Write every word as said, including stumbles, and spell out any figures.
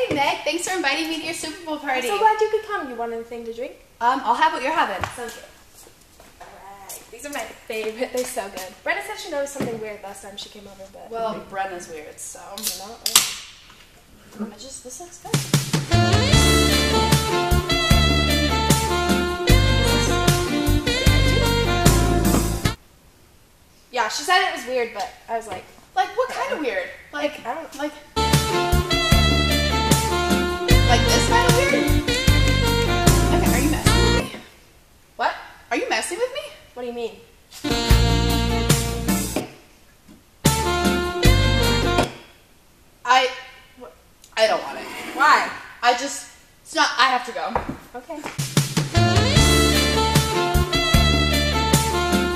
Hey Meg, thanks for inviting me to your Super Bowl party. I'm so glad you could come. You want anything to drink? Um, I'll have what you're having. Sounds good. Alright. These are my favorite. They're so good. Brenna said she noticed something weird last time she came over, but... Well, Brenna's weird, so... You know? I just... This looks good. Yeah, she said it was weird, but I was like... Like, what kind of weird? Like, I don't... like... Like this kind of weird? Okay, are you messing with me? What? Are you messing with me? What do you mean? I... I don't want it. Why? I just... It's not... I have to go. Okay.